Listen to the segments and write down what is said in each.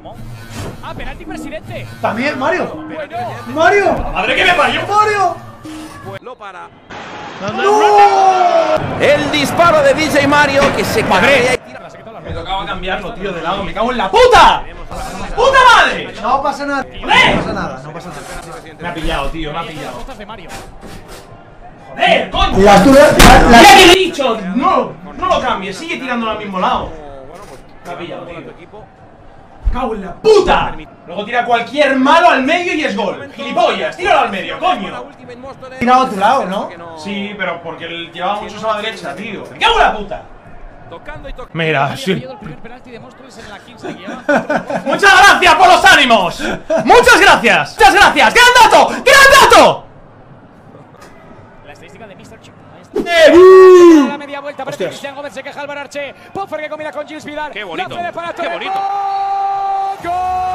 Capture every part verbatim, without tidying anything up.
Ah, penalti, presidente. También, Mario. Bueno. Mario. ¡Madre que me parió! Mario. Lo para. ¡No! El disparo de D J Mario que se ¡Madre! Me tocaba cambiarlo, tío, de lado. ¡Me cago en la puta! ¡Puta madre! No pasa nada. No pasa nada, no pasa nada. Me ha pillado, tío, me ha pillado. Costas de Mario. ¡Joder, coño! La altura. La, la... ¡Ya que le he dicho! No, no lo cambies, sigue tirando al mismo lado. Me ha pillado, tío. ¡Cago en la puta! Luego tira cualquier malo al medio y es gol. ¡Gilipollas! ¡Tíralo al medio, coño! Tirado a tu lado, ¿no? Sí, pero porque él llevaba muchos a la derecha, tío. ¡Me cago en la puta! Mira, sí. El primer penalti de Móstoles en la quince. ¡Muchas gracias por los ánimos! ¡Muchas gracias! ¡Muchas gracias! ¡Gran dato! ¡Gran dato! La estadística de míster Chip. ¡Eh! ¡Uh! La media vuelta, parece que Cristian Gómez se queja al Bararche. Poffer que combina con Gilles Vidal. ¡Qué bonito! ¡Qué bonito! ¡Gol!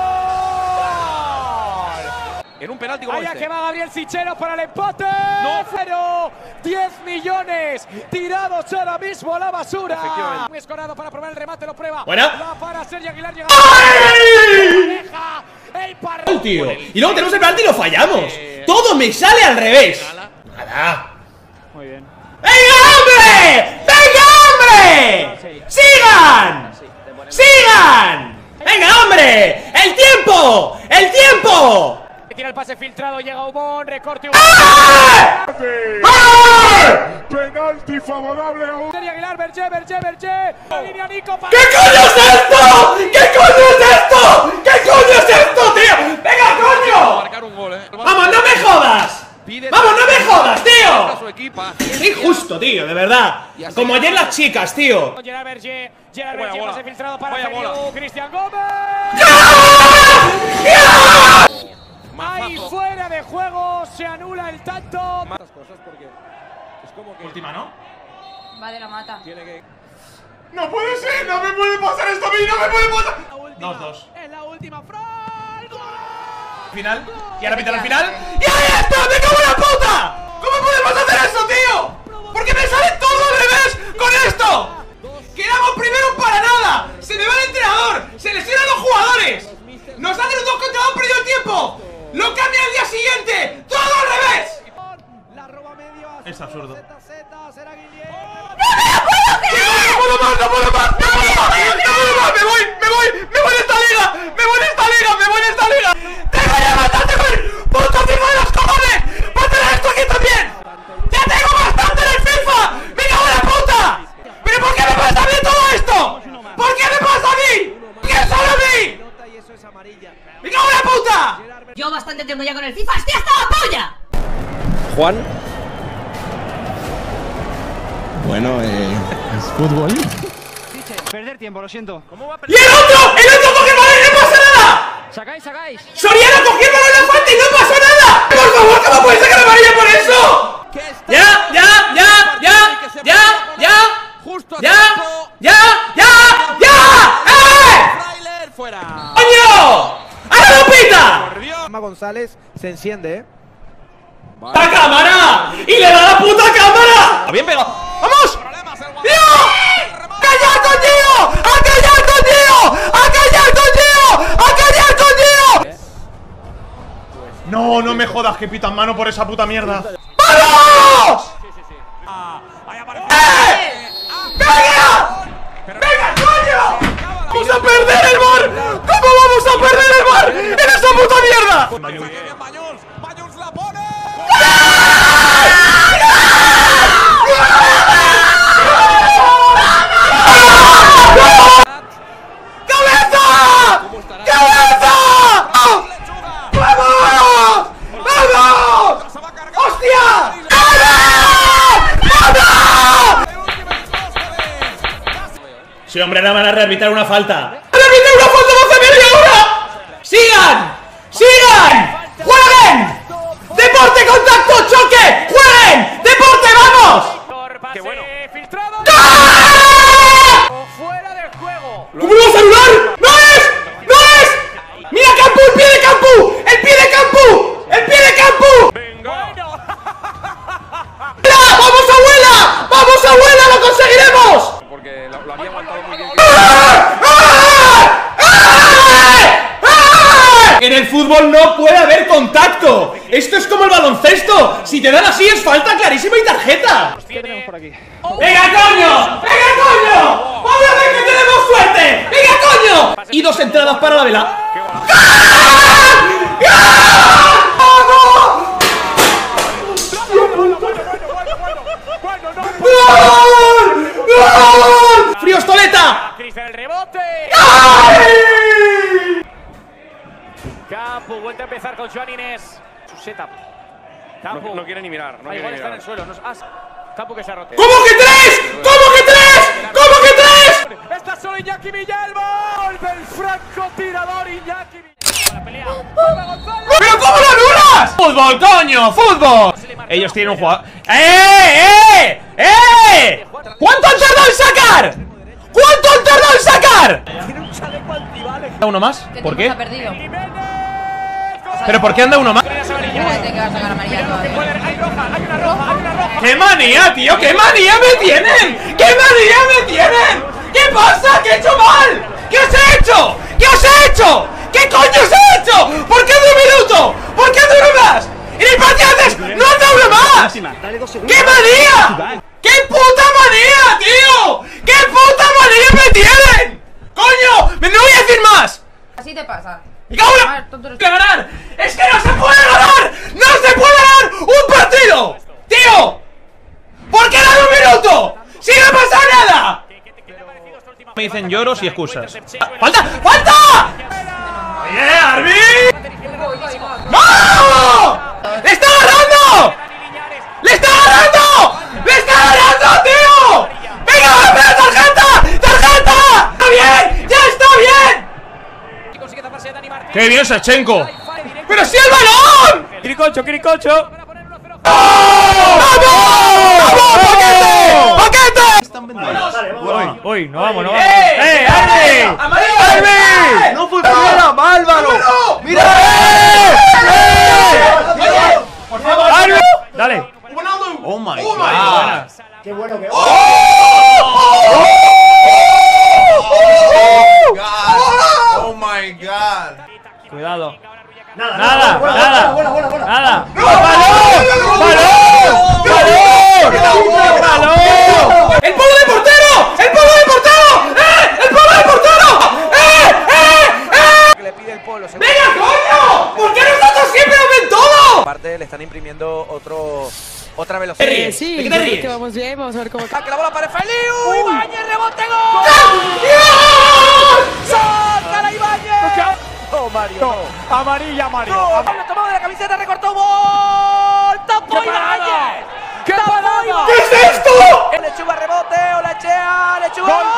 En un penalti como Allá este. que va Gabriel Sichero para el empate. No. Pero diez millones tirados ahora mismo a la basura. Efectivamente. Muy escorado para probar el remate, lo prueba. Buena. La para Sergio Aguilar. Llega ¡Ay! el parro. Tío. Y luego tenemos el penalti y lo fallamos. Todo me sale al revés. Nada. Muy bien. ¡Venga, hombre! ¡Venga, hombre! ¡Sigan! ¡Sigan! ¡Venga, hombre! ¡El tiempo! ¡El tiempo! Tira el pase filtrado, llega Humón, recorte. ¡Ah! ¡Ah! Penalti favorable a un... Sergio Aguilar, Berger, Berger, Berger. La línea Nico para... ¿Qué coño es esto? ¿Qué coño es esto? ¿Qué coño es esto, tío? ¡Venga, coño! Marcar un gol, eh. ¡Vamos, no me jodas! ¡Vamos, no me jodas, tío! Su equipa. ¡Qué injusto, tío, de verdad! Como ayer las chicas, tío. Gerard Berger, Gerard Vaya Berger, bola. pase filtrado para Vaya Feliu, bola. Cristian Gómez. Ahí fuera de juego, se anula el tanto. Más cosas porque es como que Última, ¿no? Va de la mata. tiene que... ¡No puede ser! ¡No me puede pasar esto a mí! ¡No me puede pasar! Dos, dos. En la última, Fran. ¡Gol! Final. Y ahora pita al final. ¡Y ahí está! ¡Me cago en la puta! ¿Cómo podemos hacer eso, tío? ¡Porque me sale todo al revés con esto! ¡Quedamos primero para nada! ¡Se me va el entrenador! ¡Se lesionan los jugadores! ¡Nos hacen un dos contra dos, perdido el tiempo! ¡Lo cambian al día siguiente! ¡Todo al revés! La roba medio. Es absurdo. Z, Z, será Guillén. ¡No puedo más! ¡No puedo más! ¡No puedo más! ¡No puedo más! ¡Me voy! ¡Me voy! ¡Me voy de esta liga! ¡Me voy de esta liga! ¡Me voy de esta liga! ¡Tengo ya bastante con el puto FIFA de los cojones! ¡Voy a tener esto aquí también! ¡Ya tengo bastante en el FIFA! ¡Me cago en la puta! ¿Pero por qué me pasa a mí todo esto? ¿Por qué me pasa a mí? ¿Por qué solo a mí? ¡Me cago en la puta! Yo bastante tengo ya con el FIFA. ¡Estoy hasta la polla! Juan. Bueno, eh... es fútbol. Perder tiempo, lo siento. ¡Y el otro! ¡El otro coge el balón y no pasa nada! Sacáis, sacáis. ¡Soriano cogió el balón en la falta y no pasó nada! ¡Por favor, cómo puede sacar amarilla por eso! ¡Ya, ya, ya, ya, ya, ya! Justo a ¡Ya! tiempo. ¡Ya! ¡Ya! ¡Ya! ¡Eh! Trailer fuera. ¡Coño! ¡Ahora lo pita! Chama González se enciende, ¿eh? ¡La cámara! ¡Y le da la puta cámara! ¡Bien pegado! ¡Vamos! ¡Tío! ¡Callar con tío! ¡A callar con tío! ¡A callar con tío! ¡A callar con tío! No, no me jodas que pitan mano por esa puta mierda. ¡Vamos! ¡Eh! ¡Venga! ¡Venga, coño! ¡Vamos a perder el bar! ¿Cómo vamos a perder el bar en esa puta mierda? Bañuls, Bañuls la pone. ¡Cabeza! ¡Cabeza! ¡Vamos! ¡Vamos! ¡Hostia! Sí, hombre, ahora van a rearbitrar una falta. ¡Rearbitrar una falta más a media hora! ¡Sigan! ¡Sigan! ¡Jueguen! ¡Deporte, contacto, choque! ¡Jueguen! ¡Deporte, vamos! ¡Qué bueno! Filtrado. ¡Ah! Fuera del juego. ¿Cómo lo vas a anular? ¡No es! ¡No es! ¡Mira, Campu! ¡El pie de Campu! ¡El pie de Campu! ¡El pie de Campu! Bueno. ¡Vamos, abuela! ¡Vamos, abuela! ¡Lo conseguiremos! Porque lo, lo había aguantado muy bien. ¡Ah! ¡Ah! ¡Ah! el fútbol no puede haber contacto. Esto es como el baloncesto. Si te dan así es falta clarísima y tarjeta. ¿Qué tenemos por aquí? ¡Venga, coño! ¡Venga, coño! ¡Vamos a ver que tenemos suerte! ¡Venga, coño! Y dos entradas para la vela. ¡Gol! ¡Gol! ¡Frío Stoleta! El rebote. ¡Ay! Capu, vuelve a empezar con Joan Inés. Su setup. Capu. No, no quiere ni mirar, no Ah, quiere igual ni está en mirar. el suelo. No, ah, Capu que se ha roto. ¿Cómo que tres? ¿Cómo que tres? ¿Cómo que tres? Está solo Iñaki Villalba. Golpe el francotirador Iñaki Villalba. La pelea. ¿Pero cómo lo anulas? ¡Fútbol, coño! ¡Fútbol! Ellos tienen un jugador. ¡Eh! ¡Eh! ¡Eh! ¿Cuánto han tardado en sacar? ¿Cuánto han tardado en sacar? Tiene un chaleco antibales. ¿Anda uno más? ¿Por qué? Ha perdido. ¿Pero por qué anda uno más? Espérate que va a sacar amarilla todavía. Hay roja, hay una roja, hay una roja. ¡Qué manía, tío! ¡Qué manía me tienen! ¡Qué manía me tienen! ¿Qué pasa? ¿Qué he hecho mal? ¿Qué os he hecho? ¿Qué os he hecho? ¿Qué coño os he hecho? ¿Por qué de un minuto? ¿Por qué de uno más? ¡Y el partido antes no anda uno más! ¡Qué manía! ¡Qué puta manía, tío! ¡Qué puta manía me tienen! ¡Coño! ¡Me no voy a decir más! Así te pasa. ¡Me cago en la- Ah, tonto eres- ¡Que ganar! ¡Es que no se puede ganar! ¡No se puede ganar un partido! ¡Tío! ¿Por qué dar un minuto? ¡Si no pasa nada! Me dicen lloros y excusas. ¡Falta! ¡Falta! ¡Oye, Arby! ¡No! ¡Le está ganando! ¡Le está ganando! ¡Le está ganando, tío! ¡Venga, hombre, tarjeta! ¡Tarjeta! ¡Está bien! ¡Ya está bien! ¡Qué bien, Shevchenko! ¡Pero si el balón! Quiricocho, Quiricocho. ¡Vamos! ¡Vamos, paquete! ¡Paquete! Uy, uy, no vamos, no vamos. ¡Eh! ¡Eh, Arby! ¡Amarillo! ¡Arby! ¡No funciona! ¡Álvaro! ¡Mira! ¡Por favor! ¡Arby! Dale. ¡Oh my god! ¡Qué bueno que... Oh my god. Cuidado. Nada, Nada, buena, nada. buena, buena, buena. Nada. ¡Balón! ¡Balón! ¡Balón! ¡Balón! ¡El polo de portero! ¡El polo de portero! ¡Eh! ¡El polo de portero! ¡Eh! ¡Eh! ¡Eh! Que le pide el polo. seguro. ¡Venga, coño! ¿Por qué nosotros siempre nos ven todo? Aparte le están imprimiendo otro otra velocidad. ¿Te ríes? ¿De qué te ríes? que vamos bien, vamos a ver cómo ¡Ah, que la bola para Feliu! ¡Ibáñez, rebote, gol! ¡Dios! ¡Sácala, Ibáñez! ¡No, Mario! No. Amarilla, Mario. ¡No! ¡Lo tomó de la camiseta, recortó gol! ¡Tapó ¡Qué parada! Ibáñez! ¡Qué ¡Tapó parada! Ibáñez! ¿Qué es esto? El Lechuga rebote, Olachea, Lechuga Gol.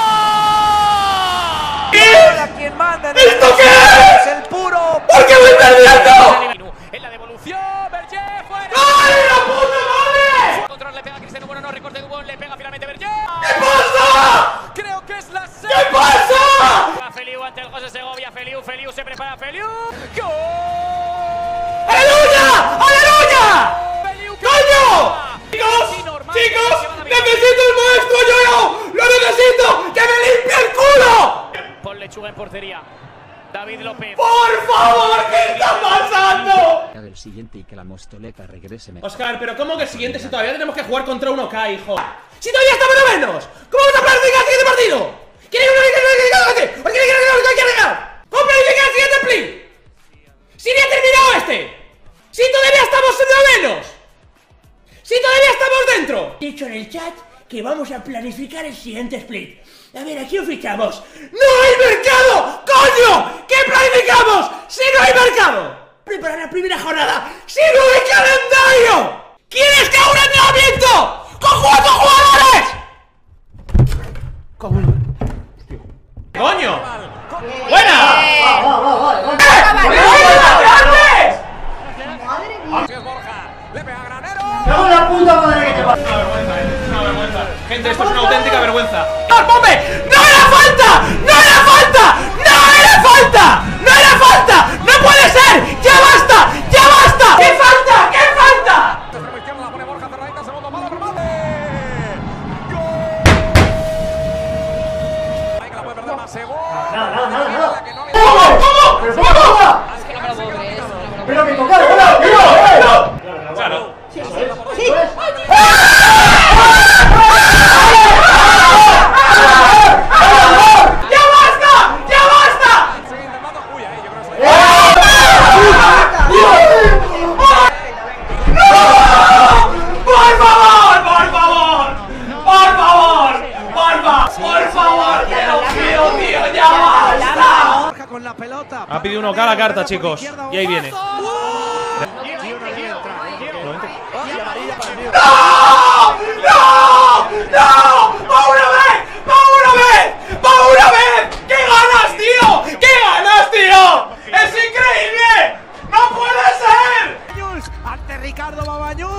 gol. ¿Qué? Para quien manda en ¿Esto el- qué es? Es el puro. ¿Por qué voy perdiendo? En la devolución, Berger fuera. ¡Ay, la puta madre! Control le pega a Cristiano, bueno, no recorte Dubón, le pega finalmente Berger. ¿Qué pasa? Creo que es la ¿Qué pasa? Feliu ante el José Segovia, Feliu, Feliu se prepara, Feliu. ¡Gol! ¡Aleluya! ¡Aleluya! Feliu, ¡Coño! Sí, Chicos, normal, chicos, que va David. necesito el maestro yo, lo necesito, que me limpie el culo. Pon Lechuga en portería. David López. Por favor, ¿qué está pasando? El siguiente y que la mostoleta regrese mejor. Oscar, pero ¿cómo que el siguiente si todavía tenemos que jugar contra uno K, hijo? ¡Si todavía estamos a menos! ¿Cómo vamos a planificar el siguiente partido? ¿Quién quiere ganar? ¿Quién quiere ganar? ¿Cómo planificar el siguiente split? ¡Si ni ha terminado este! ¡Si todavía estamos en menos! ¡Si todavía estamos dentro! He dicho en el chat que vamos a planificar el siguiente split. A ver, ¿a quién fichamos? ¡No hay mercado! ¡Coño! ¿Qué planificamos si no hay mercado? Preparar la primera jornada si no hay calendario. ¿Quieres que haga un entrenamiento con cuatro jugadores? ¿Cómo? ¡Coño! ¡Buena! Le pega Granero. ¡Cago en la puta madre que te pasa! Es una vergüenza. Gente, esto es una auténtica vergüenza. ¡Ah, Pope! ¡No era falta! ¡No era falta! la pelota. Ha pedido uno K la carta, chicos. Y ahí viene. ¡No! ¡No! ¡No! ¡Va una vez! ¡Va una vez! ¡Va una vez! ¡Qué ganas, tío! ¡Qué ganas, tío! ¡Es increíble! ¡No puede ser! Ante Ricardo Babañul.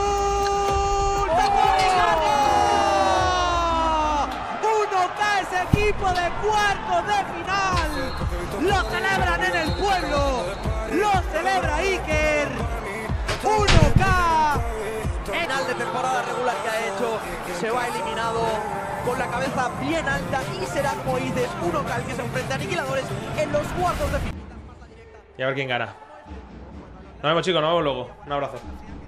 uno K ese equipo de cuartos de final. Lo celebran en el pueblo. Lo celebra Iker. uno K. Final de temporada regular que ha hecho. Se va eliminado con la cabeza bien alta y será, como dices, uno K el que se enfrenta a Aniquiladores en los cuartos de final. Y a ver quién gana. Nos vemos, chicos, nos vemos luego. Un abrazo.